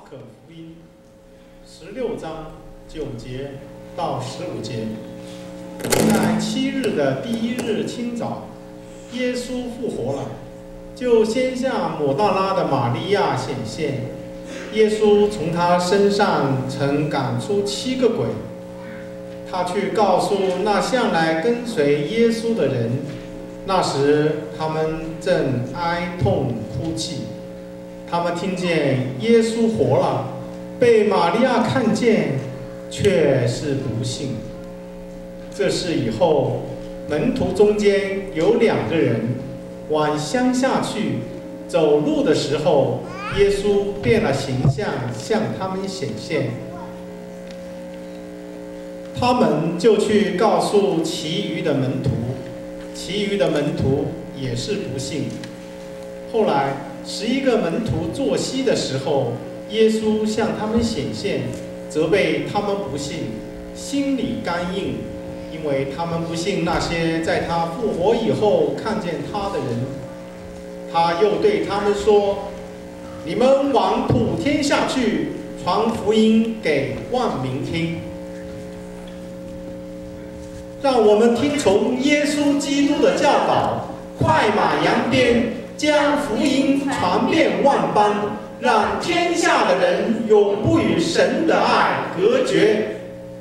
可福音16章9节到15节，在7日的第1日清早，耶稣复活了，就先向抹大拉的玛利亚显现。耶稣从他身上曾赶出7个鬼。他去告诉那向来跟随耶稣的人，那时他们正哀痛哭泣。他们听见耶稣活了，被玛利亚看见，却是不信。这事以后，门徒中间有2个人往乡下去，走路的时候，耶稣变了形象，向他们显现。他们就去告诉其余的门徒，其余的门徒也是不信。后来11个门徒坐席的时候，耶稣向他们显现，责备他们不信，心里刚硬，因为他们不信那些在他复活以后看见他的人。他又对他们说：“你们往普天下去，传福音给万民听。”让我们听从耶稣基督的教导，快马扬鞭，将福音传遍万邦，让天下的人永不与神的爱隔绝。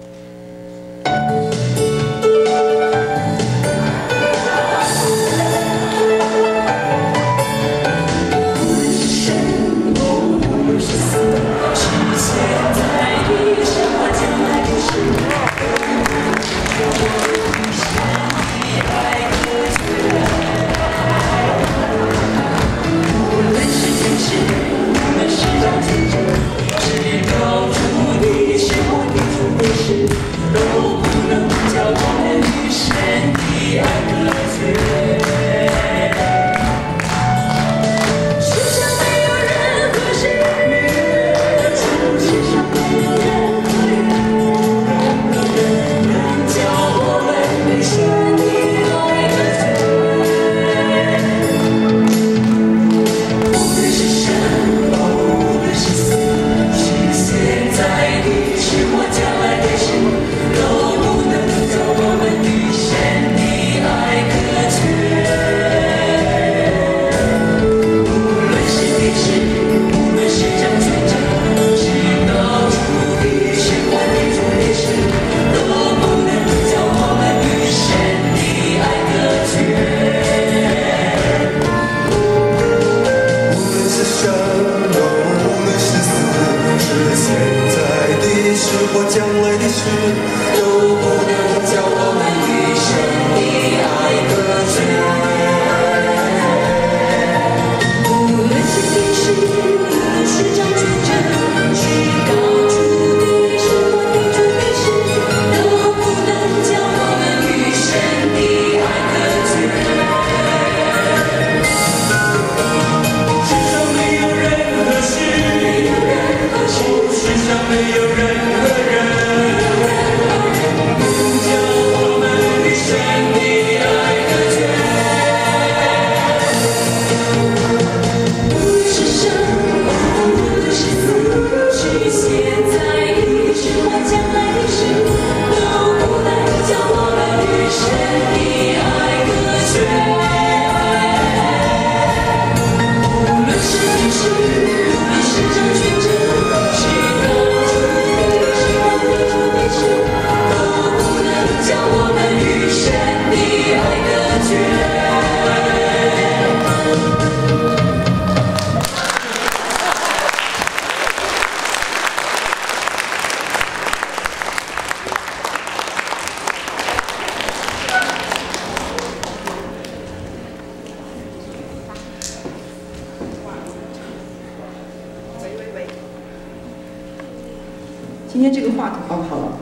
今天这个话筒好了，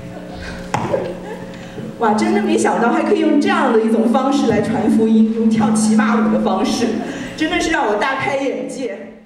哇，真的没想到还可以用这样的一种方式来传福音，用跳骑马舞的方式，真的是让我大开眼界。